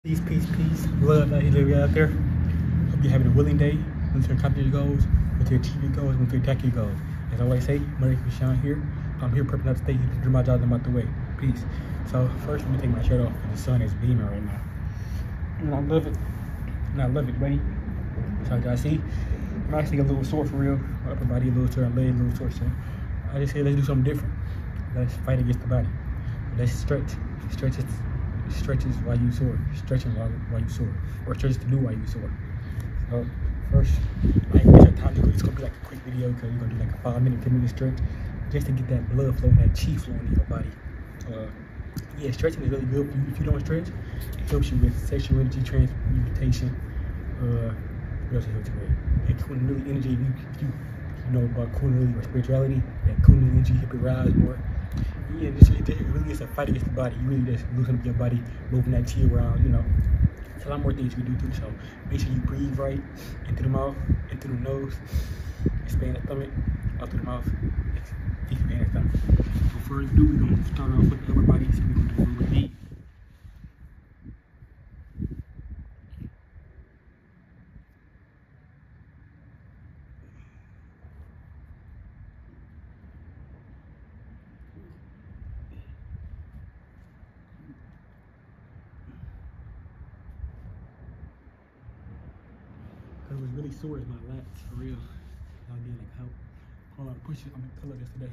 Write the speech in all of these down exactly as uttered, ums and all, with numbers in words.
Peace, peace, peace. Love that you live out there. Hope you're having a willing day. Once your accomplish your goals, once you achieve your goals, once you attack your goals. As I always say, Money can shine here. I'm here prepping up to stay here to do my job. I'm out the way. Peace. So first, let me take my shirt off. The sun is beaming right now, and I love it. And I love it, buddy. So you guys see, I'm actually a little sore for real. My upper body a little sore, leg a little sore. So I just say let's do something different. Let's fight against the body. Let's stretch. Stretch it. Stretches while you sore, stretching while, while you sore, or stretches to do while you sore. So first, I ain't waste your time. It's gonna be like a quick video because you're gonna do like a five minute, ten minute stretch just to get that blood flowing, that chi flowing in your body. Uh, yeah, stretching is really good for you. If you don't stretch, it helps you with sexual energy transmutation. Uh, what else it helps you with? That Kundalini energy. You, you, you know about Kundalini or spirituality. That Kundalini energy help it rise more. Yeah, this, it really is a fight against the body. You really just loosen up your body, moving that chi around, you know. There's a lot more things you can do too, so make sure you breathe right, into the mouth, into the nose, expand the stomach, out through the mouth, expand the stomach. Without further ado, we're going to start off with the upper body, so we're going to do a little bit deep. It was really sore is my lats, for real. I did like help, a lot of pushes on the pillow yesterday.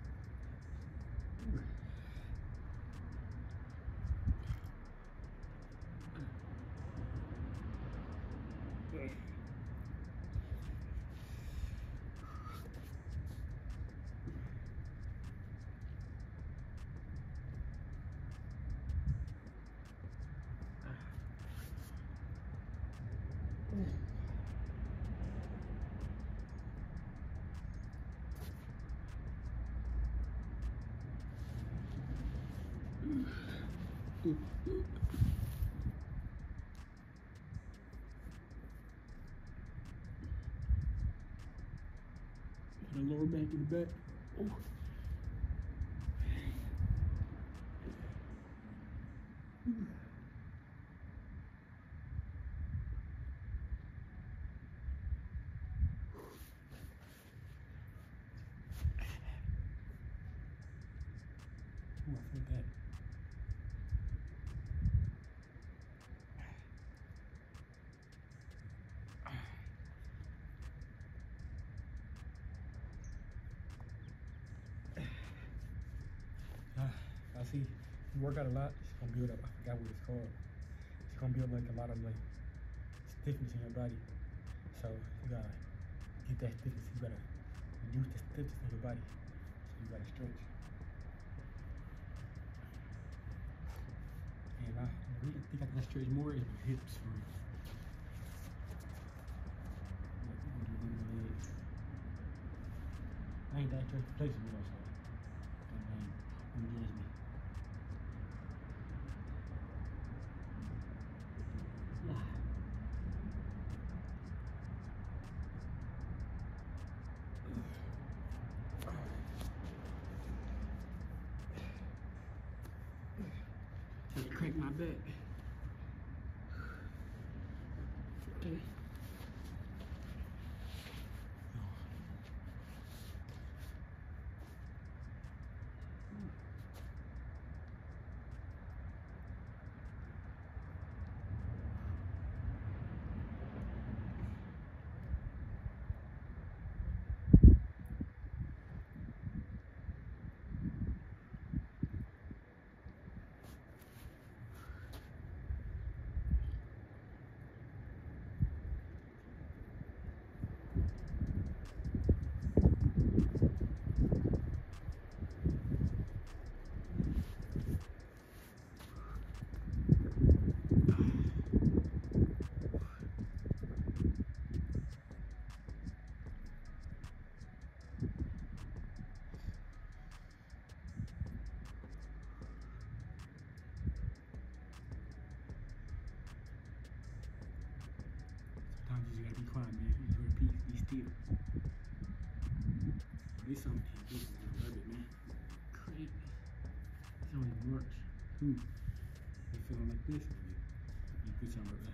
The lower back in the back. Oh. Oh, I feel that. Uh, I see you work out a lot, it's gonna build up. I forgot what it's called. It's gonna build like a lot of like stiffness in your body. So you gotta get that stiffness. You gotta reduce the stiffness in your body. So you gotta stretch. And I really think I can stretch more in my hips for real. I ain't that stretch places with us. Don't judge me. Just crank my back. Okay. Sometimes you just gotta be quiet, man. Enjoy peace, be still. This something this is I love it, man. Crazy. It's only March. Ooh. You feeling like this? You Good job, brother.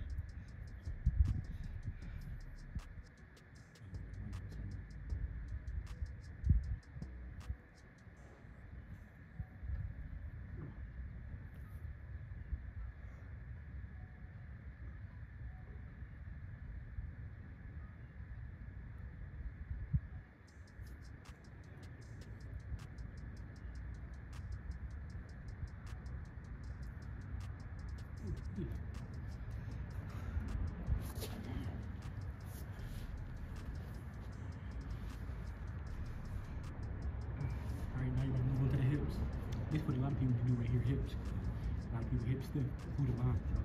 Alright, now you're gonna move on to the hips. This is what a lot of people do right here, hips. A lot of people hip stiff through the line. So.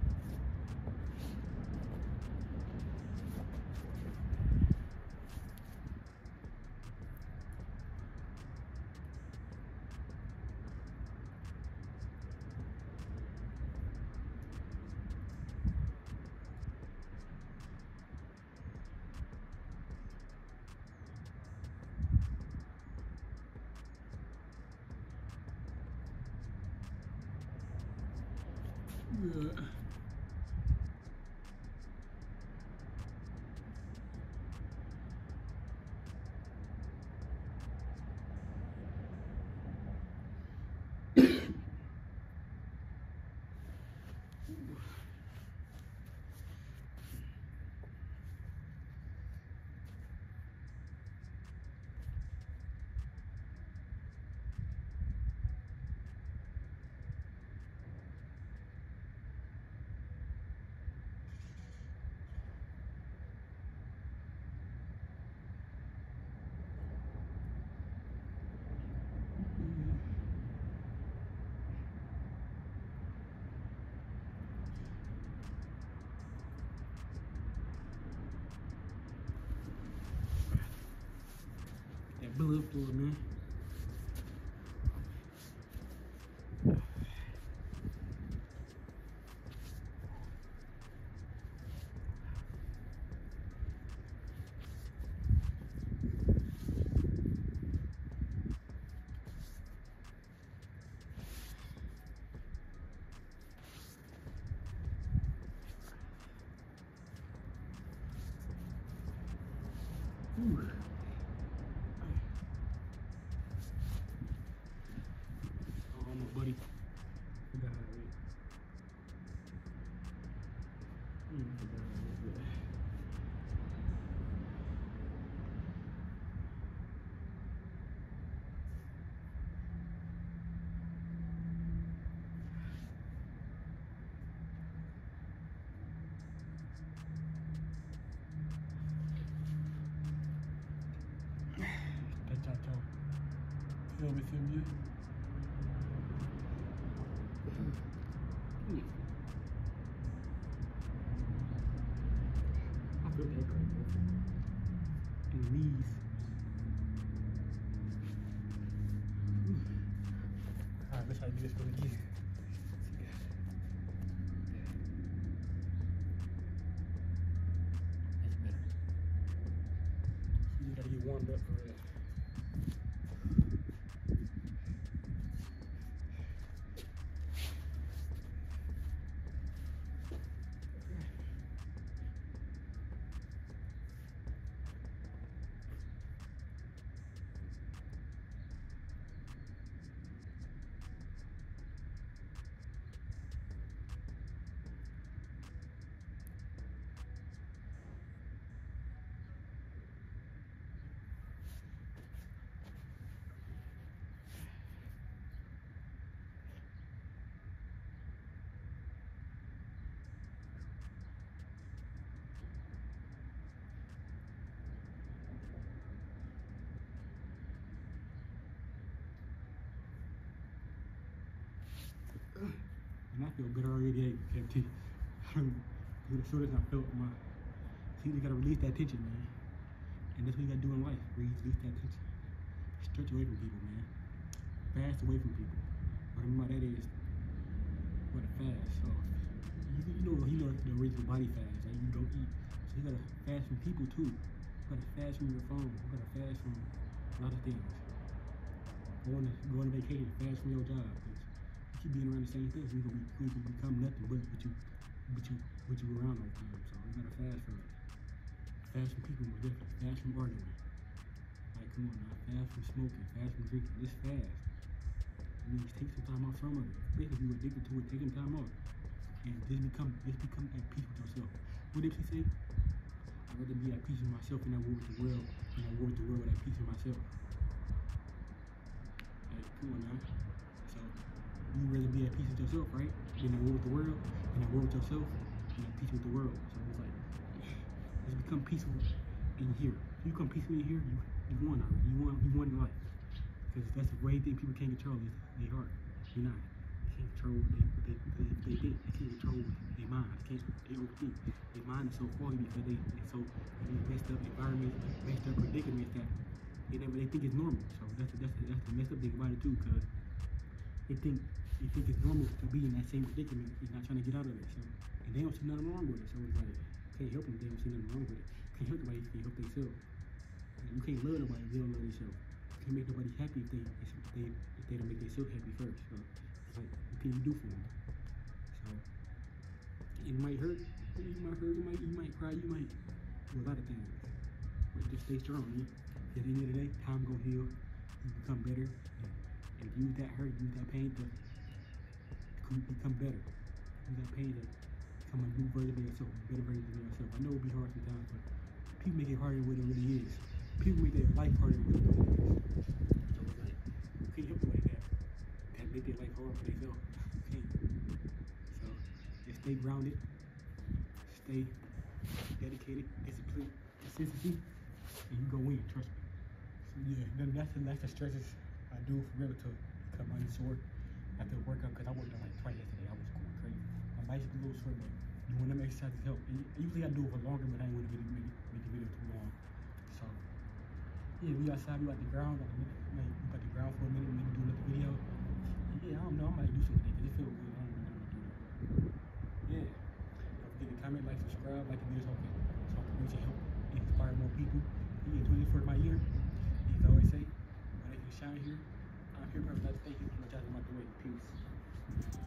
Yeah. That blood flow, man. Ooh. Oh, my buddy. We got it. Mm, we got it. That's all. Feel with him, yeah? Mm. I feel that great. In the knees. Alright, let's try to do this one again. That's better. You gotta get warmed up for real. And I feel good already, F T. As soon as I felt my, see, you gotta release that tension, man. And that's what you gotta do in life, release, release that tension. Stretch away from people, man. Fast away from people. What I mean by that is, what a fast. So, you, you know, you know the original body fast, right? You don't eat. So you gotta fast from people too. You gotta fast from your phone. You gotta fast from a lot of things. Go on, go on vacation, fast from your job. You keep being around the same things, you're gonna, be, you're gonna become nothing but what you but you, but you around all the time. So you gotta fast from it. Fast from people, more definitely. Fast from arguing. Like, come on now. Fast from smoking. Fast from drinking. Just fast. I mean, just take some time off from it. Basically, if you're addicted to it, take some time off. And just become, just become at peace with yourself. What did she say? I'd rather be at peace with myself than at war with the world, than at war with the world at peace with myself. Like, come on now. So, you'd rather be at peace with yourself, right? Than at war with the world, than at war with yourself, than at peace with the world. So it's like, just become peaceful in here. If you become peaceful in here, you, you won already. You won, you won in life. Because that's the way thing people can't control is their heart. You're not. They can't control what they, what they, what they, what they think. They can't control their mind. They can't, they overthink. Their mind is so foggy because they, they're so in these messed up environments, messed up predicaments that they never, they think it's normal. So that's the, that's the, that's the messed up thing about it too, because they think, they think it's normal to be in that same predicament. He's not trying to get out of it. So, and they don't see nothing wrong with it. So it's like, can't help them if they don't see nothing wrong with it. Can't help nobody if they help themselves. You can't love nobody if they don't love themselves. You can't make nobody happy if they if they if they don't make themselves happy first. So it's like, what can you do for them? So it might hurt. You might hurt. You might you might cry. You might do a lot of things. But just stay strong. Yeah? At the end of the day, time gonna heal. You become better. And, and use that hurt, use that pain to become better. Use that pain to become a new version of yourself, a better version of yourself. I know it'll be hard sometimes, but people make it harder than what it really is. People make their life harder than what it really is. So it's like, you can't help like that. That make their life hard for themselves. You can't. So just stay grounded, stay dedicated, disciplined, consistency, and you go win, trust me. So yeah, then that's the that's the stretches I do for real to become unsore after the workout, because I worked on like twice yesterday. I was going crazy. My life's a little sore, but doing them exercises help. And usually I do it for longer, but I ain't want to make, make the video too long. So yeah, we outside, we at the ground, like, like we got the ground for a minute, maybe do another video. Yeah, I don't know, I might do something today because it feels good. I don't know what I'm doing. Yeah. Don't forget to comment, like, subscribe, like the video so I can, so I can reach and help inspire more people. Yeah, twenty-fourth my year. As I always say, when I can shine here, I'm here, perfect. Thank you. I'm gonna out the way. Peace.